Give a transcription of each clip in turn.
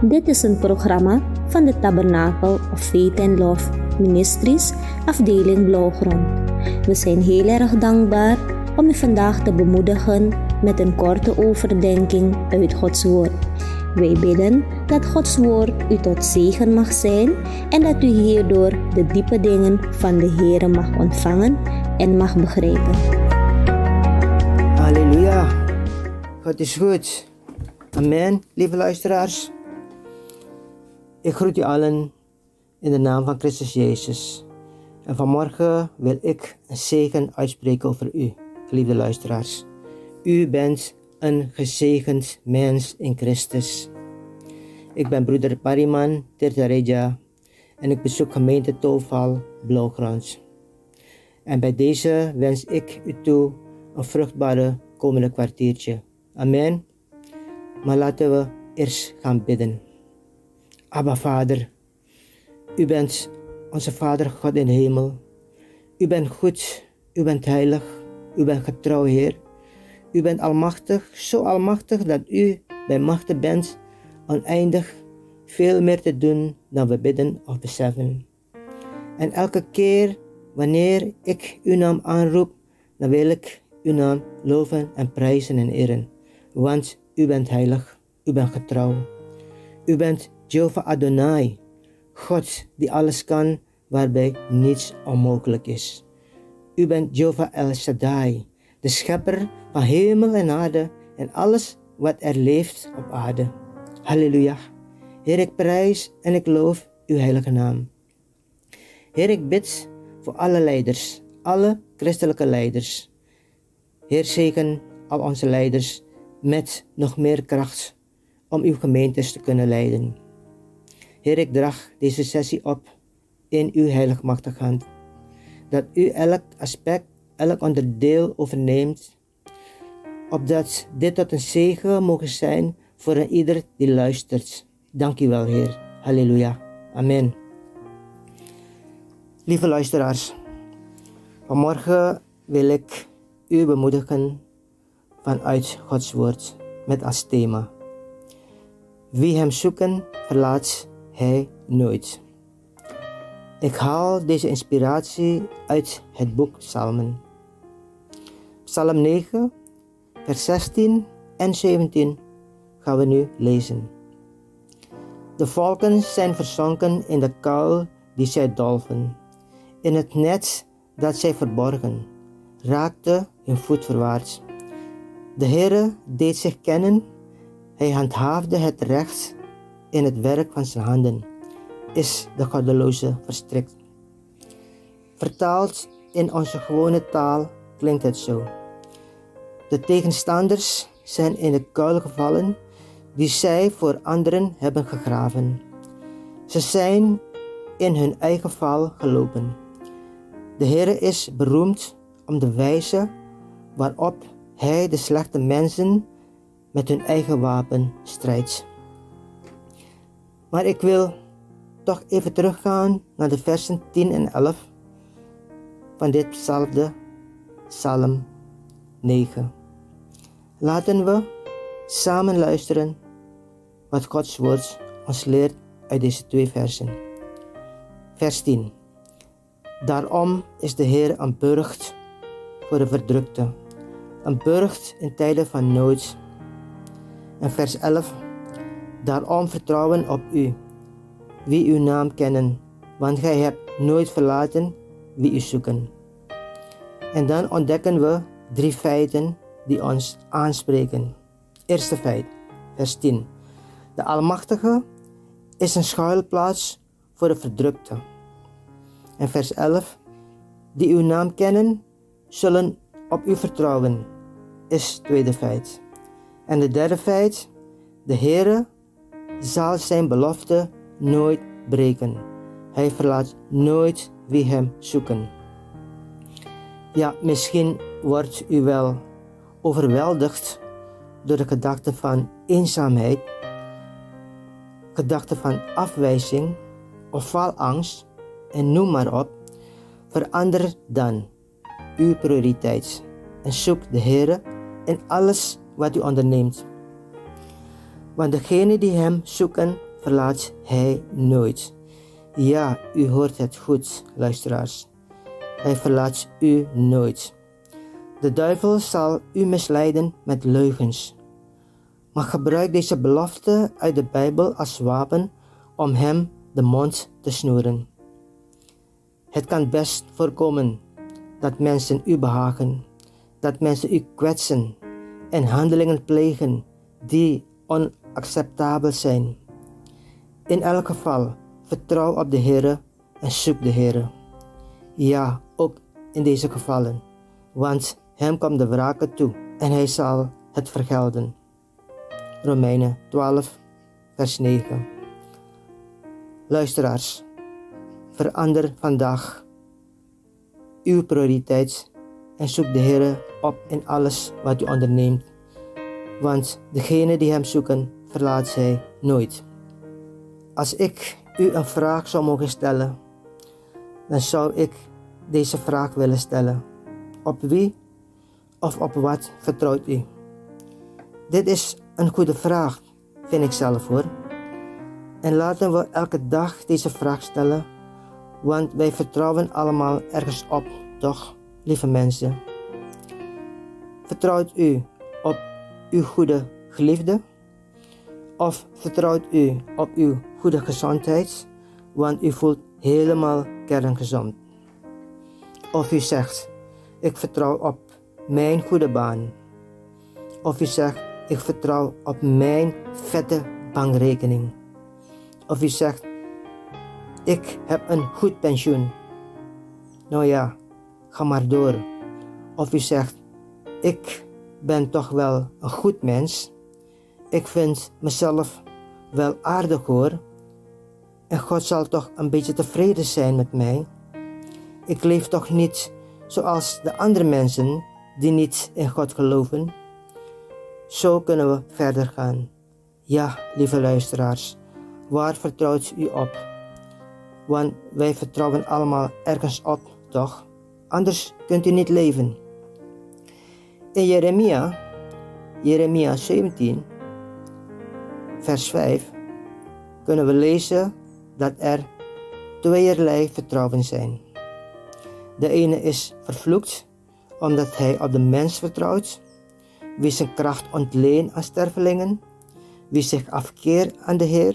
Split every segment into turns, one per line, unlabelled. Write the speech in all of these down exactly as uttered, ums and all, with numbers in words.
Dit is een programma van de Tabernakel of Faith and Love Ministries, afdeling Blauwgrond. We zijn heel erg dankbaar om u vandaag te bemoedigen met een korte overdenking uit Gods Woord. Wij bidden dat Gods Woord u tot zegen mag zijn en dat u hierdoor de diepe dingen van de Heere mag ontvangen en mag begrijpen.
Halleluja. God is goed. Amen, lieve luisteraars. Ik groet u allen in de naam van Christus Jezus. En vanmorgen wil ik een zegen uitspreken over u, geliefde luisteraars. U bent een gezegend mens in Christus. Ik ben broeder Pariman Tirtareja en ik bezoek gemeente Tolval Blauwgrond. En bij deze wens ik u toe een vruchtbare komende kwartiertje. Amen. Maar laten we eerst gaan bidden. Abba Vader, u bent onze Vader God in de hemel. U bent goed, u bent heilig, u bent getrouw Heer. U bent almachtig, zo almachtig dat u bij machten bent oneindig veel meer te doen dan we bidden of beseffen. En elke keer wanneer ik uw naam aanroep, dan wil ik uw naam loven en prijzen en eren. Want u bent heilig, u bent getrouw. U bent Jehovah Adonai, God die alles kan, waarbij niets onmogelijk is. U bent Jehovah El Shaddai, de schepper van hemel en aarde en alles wat er leeft op aarde. Halleluja. Heer, ik prijs en ik loof uw heilige naam. Heer, ik bid voor alle leiders, alle christelijke leiders. Heer, zegen al onze leiders met nog meer kracht om uw gemeentes te kunnen leiden. Heer, ik draag deze sessie op in uw heilig machtige hand. Dat u elk aspect, elk onderdeel overneemt, opdat dit tot een zegen mogen zijn voor een ieder die luistert. Dank u wel, Heer. Halleluja. Amen. Lieve luisteraars, vanmorgen wil ik u bemoedigen vanuit Gods woord met als thema: wie hem zoeken, verlaat hij nooit. Ik haal deze inspiratie uit het boek Psalmen. Psalm negen, vers zestien en zeventien gaan we nu lezen. De volken zijn verzonken in de kuil die zij dolven. In het net dat zij verborgen, raakte hun voet verwaarts. De Heere deed zich kennen, hij handhaafde het recht in het werk van zijn handen, is de goddeloze verstrikt. Vertaald in onze gewone taal klinkt het zo: de tegenstanders zijn in de kuil gevallen die zij voor anderen hebben gegraven. Ze zijn in hun eigen val gelopen. De Heere is beroemd om de wijze waarop hij de slechte mensen met hun eigen wapen strijdt. Maar ik wil toch even teruggaan naar de versen tien en elf van ditzelfde Psalm negen. Laten we samen luisteren wat Gods woord ons leert uit deze twee versen. Vers tien. Daarom is de Heer een burcht voor de verdrukte, een burcht in tijden van nood. En vers elf. Daarom vertrouwen op u, wie uw naam kennen, want gij hebt nooit verlaten wie u zoeken. En dan ontdekken we drie feiten die ons aanspreken. Eerste feit, vers tien. De Almachtige is een schuilplaats voor de verdrukte. En vers elf. Die uw naam kennen, zullen op u vertrouwen, is het tweede feit. En de derde feit, de Heere zal zijn belofte nooit breken. Hij verlaat nooit wie hem zoeken. Ja, misschien wordt u wel overweldigd door de gedachte van eenzaamheid, gedachte van afwijzing of faalangst en noem maar op. Verander dan uw prioriteit en zoek de Heere in alles wat u onderneemt. Want degenen die hem zoeken, verlaat hij nooit. Ja, u hoort het goed, luisteraars. Hij verlaat u nooit. De duivel zal u misleiden met leugens. Maar gebruik deze belofte uit de Bijbel als wapen om hem de mond te snoeren. Het kan best voorkomen dat mensen u behagen, dat mensen u kwetsen en handelingen plegen die onacceptabel zijn. In elk geval, vertrouw op de Heere en zoek de Heere. Ja, ook in deze gevallen, want hem komt de wrake toe en hij zal het vergelden. Romeinen twaalf, vers negen. Luisteraars, verander vandaag uw prioriteit en zoek de Heere op in alles wat u onderneemt, want degene die hem zoeken, verlaat hij nooit. Als ik u een vraag zou mogen stellen, dan zou ik deze vraag willen stellen. Op wie of op wat vertrouwt u? Dit is een goede vraag, vind ik zelf hoor. En laten we elke dag deze vraag stellen, want wij vertrouwen allemaal ergens op, toch, lieve mensen? Vertrouwt u op uw goede geliefde? Of vertrouwt u op uw goede gezondheid, want u voelt helemaal kerngezond? Of u zegt, ik vertrouw op mijn goede baan. Of u zegt, ik vertrouw op mijn vette bankrekening. Of u zegt, ik heb een goed pensioen. Nou ja, ga maar door. Of u zegt, ik ben toch wel een goed mens. Ik vind mezelf wel aardig hoor. En God zal toch een beetje tevreden zijn met mij. Ik leef toch niet zoals de andere mensen die niet in God geloven. Zo kunnen we verder gaan. Ja, lieve luisteraars, waar vertrouwt u op? Want wij vertrouwen allemaal ergens op, toch? Anders kunt u niet leven. In Jeremia, Jeremia zeventien, vers vijf, kunnen we lezen dat er tweeërlei vertrouwen zijn. De ene is vervloekt, omdat hij op de mens vertrouwt, wie zijn kracht ontleent aan stervelingen, wie zich afkeert aan de Heer.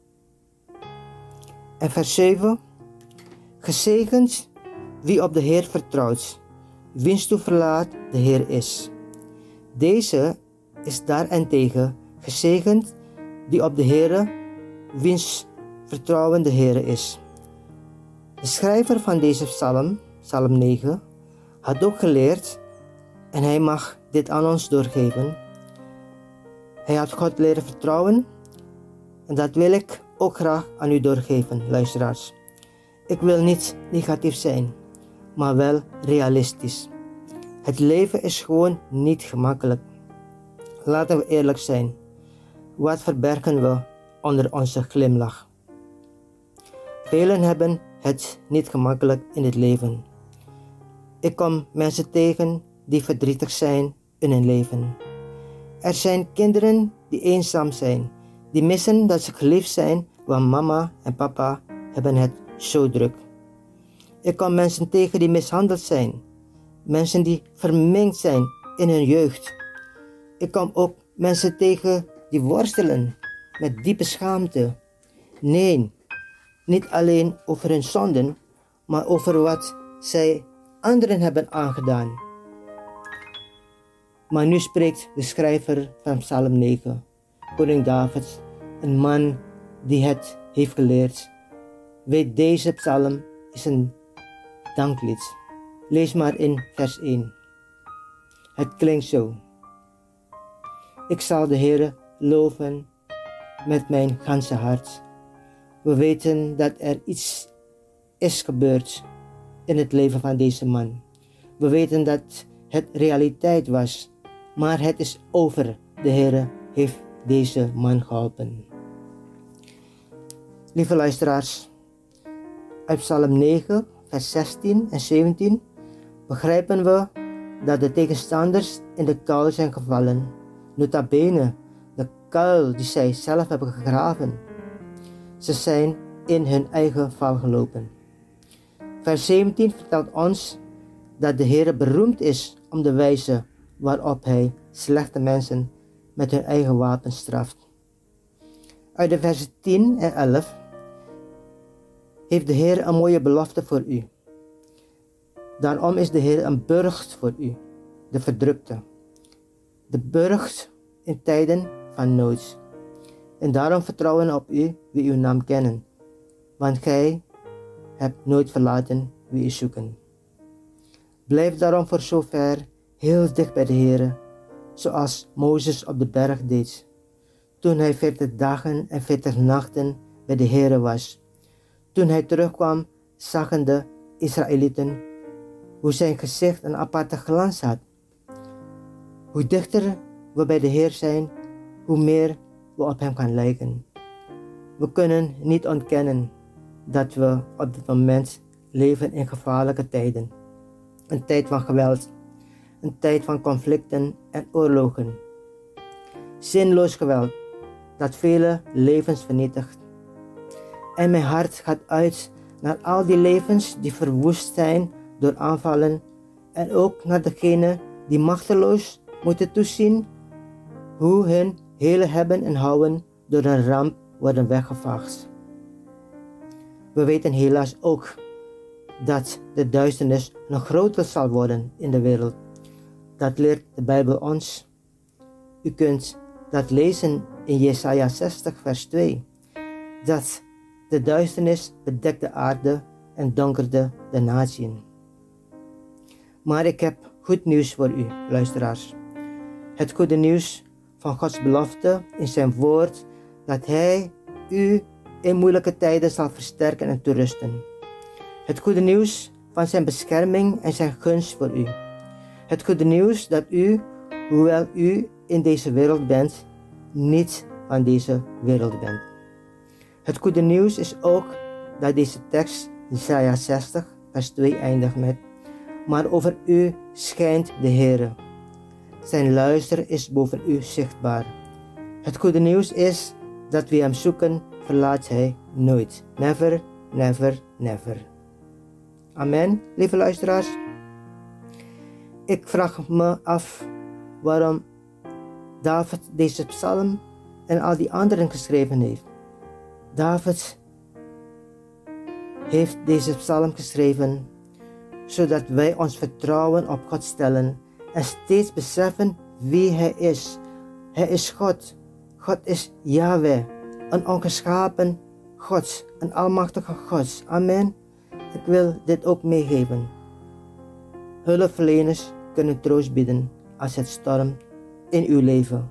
En vers zeven, gezegend wie op de Heer vertrouwt, wiens toeverlaat de Heer is. Deze is daarentegen gezegend die op de Heer, wiens vertrouwen de Heer is. De schrijver van deze psalm, psalm negen, had ook geleerd, en hij mag dit aan ons doorgeven. Hij had God leren vertrouwen, en dat wil ik ook graag aan u doorgeven, luisteraars. Ik wil niet negatief zijn, maar wel realistisch. Het leven is gewoon niet gemakkelijk. Laten we eerlijk zijn. Wat verbergen we onder onze glimlach? Velen hebben het niet gemakkelijk in het leven. Ik kom mensen tegen die verdrietig zijn in hun leven. Er zijn kinderen die eenzaam zijn, die missen dat ze geliefd zijn, want mama en papa hebben het zo druk. Ik kom mensen tegen die mishandeld zijn, mensen die verminkt zijn in hun jeugd. Ik kom ook mensen tegen die worstelen met diepe schaamte. Nee, niet alleen over hun zonden, maar over wat zij anderen hebben aangedaan. Maar nu spreekt de schrijver van Psalm negen, koning David, een man die het heeft geleerd. Weet, deze psalm is een danklied. Lees maar in vers één. Het klinkt zo. Ik zal de Heere loven met mijn ganse hart. We weten dat er iets is gebeurd in het leven van deze man. We weten dat het realiteit was, maar het is over. De Heere heeft deze man geholpen. Lieve luisteraars, uit Psalm negen, vers zestien en zeventien begrijpen we dat de tegenstanders in de kuil zijn gevallen. Nota bene, de kuil die zij zelf hebben gegraven. ze zijn in hun eigen val gelopen. Vers zeventien vertelt ons dat de Heer beroemd is om de wijze waarop hij slechte mensen met hun eigen wapens straft. Uit de versen tien en elf heeft de Heer een mooie belofte voor u. Daarom is de Heer een burcht voor u, de verdrukte. De burcht in tijden van nood. En daarom vertrouwen op u wie uw naam kennen, want gij hebt nooit verlaten wie u zoeken. Blijf daarom voor zover heel dicht bij de Heer, zoals Mozes op de berg deed, toen hij veertig dagen en veertig nachten bij de Heer was. Toen hij terugkwam, zagen de Israëlieten hoe zijn gezicht een aparte glans had. Hoe dichter we bij de Heer zijn, hoe meer we op hem gaan lijken. We kunnen niet ontkennen dat we op dit moment leven in gevaarlijke tijden. Een tijd van geweld, een tijd van conflicten en oorlogen. Zinloos geweld dat vele levens vernietigt. En mijn hart gaat uit naar al die levens die verwoest zijn door aanvallen en ook naar degenen die machteloos moeten toezien hoe hun hele hebben en houden door een ramp worden weggevaagd. We weten helaas ook dat de duisternis nog groter zal worden in de wereld. Dat leert de Bijbel ons. U kunt dat lezen in Jesaja zestig vers twee. Dat de duisternis bedekt de aarde en donkerde de natieën. Maar ik heb goed nieuws voor u, luisteraars. Het goede nieuws van Gods belofte in zijn woord, dat Hij u in moeilijke tijden zal versterken en toerusten. Het goede nieuws van zijn bescherming en zijn gunst voor u. Het goede nieuws dat u, hoewel u in deze wereld bent, niet van deze wereld bent. Het goede nieuws is ook dat deze tekst, Jesaja zestig, vers twee, eindigt met: maar over u schijnt de Heere. Zijn luister is boven u zichtbaar. Het goede nieuws is dat wie hem zoeken, verlaat hij nooit. Never, never, never. Amen, lieve luisteraars. Ik vraag me af waarom David deze psalm en al die anderen geschreven heeft. David heeft deze psalm geschreven zodat wij ons vertrouwen op God stellen en steeds beseffen wie Hij is. Hij is God. God is Yahweh, een ongeschapen God, een almachtige God. Amen. Ik wil dit ook meegeven. Hulpverleners kunnen troost bieden als het stormt in uw leven.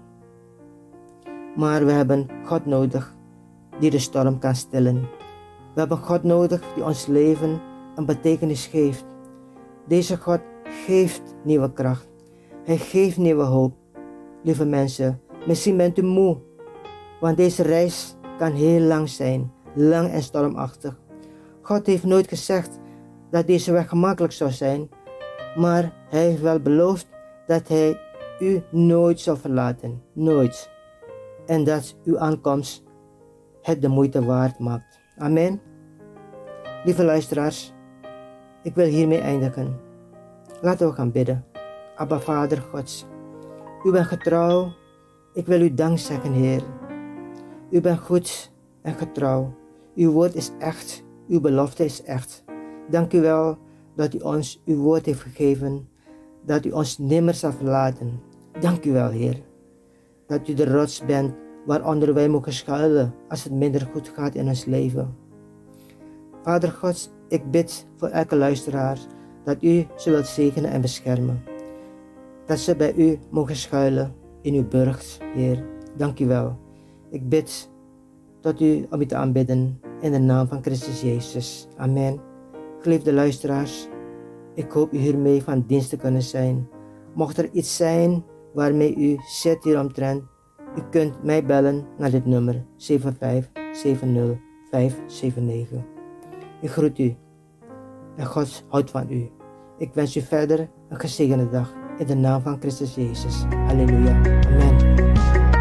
Maar we hebben God nodig die de storm kan stillen. We hebben God nodig die ons leven een betekenis geeft. Deze God geeft nieuwe kracht. Hij geeft nieuwe hoop. Lieve mensen, misschien bent u moe, want deze reis kan heel lang zijn, lang en stormachtig. God heeft nooit gezegd dat deze weg gemakkelijk zou zijn, maar Hij heeft wel beloofd dat Hij u nooit zal verlaten, nooit. En dat uw aankomst het de moeite waard maakt. Amen. Lieve luisteraars, ik wil hiermee eindigen. Laten we gaan bidden. Abba Vader Gods, u bent getrouw. Ik wil u dank zeggen, Heer. U bent goed en getrouw. Uw woord is echt. Uw belofte is echt. Dank u wel dat u ons uw woord heeft gegeven. Dat u ons nimmer zal verlaten. Dank u wel, Heer. Dat u de rots bent waaronder wij mogen schuilen als het minder goed gaat in ons leven. Vader God, ik bid voor elke luisteraar dat u ze wilt zegenen en beschermen. Dat ze bij u mogen schuilen in uw burcht, Heer. Dank u wel. Ik bid tot u om u te aanbidden in de naam van Christus Jezus. Amen. Geliefde luisteraars, ik hoop u hiermee van dienst te kunnen zijn. Mocht er iets zijn waarmee u zit hieromtrent, u kunt mij bellen naar dit nummer zeven vijf zeven nul vijf zeven negen. Ik groet u en God houdt van u. Ik wens u verder een gezegende dag in de naam van Christus Jezus. Halleluja. Amen.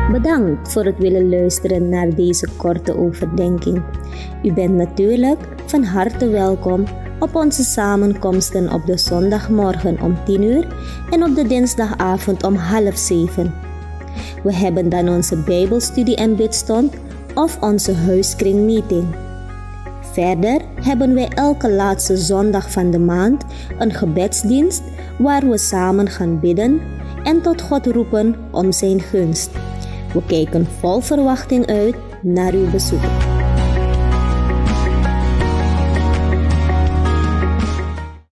Bedankt voor het willen luisteren naar deze korte overdenking. U bent natuurlijk van harte welkom op onze samenkomsten op de zondagmorgen om tien uur en op de dinsdagavond om half zeven. We hebben dan onze Bijbelstudie en bidstond of onze huiskringmeeting. Verder hebben wij elke laatste zondag van de maand een gebedsdienst waar we samen gaan bidden en tot God roepen om zijn gunst. We kijken vol verwachting uit naar uw bezoek.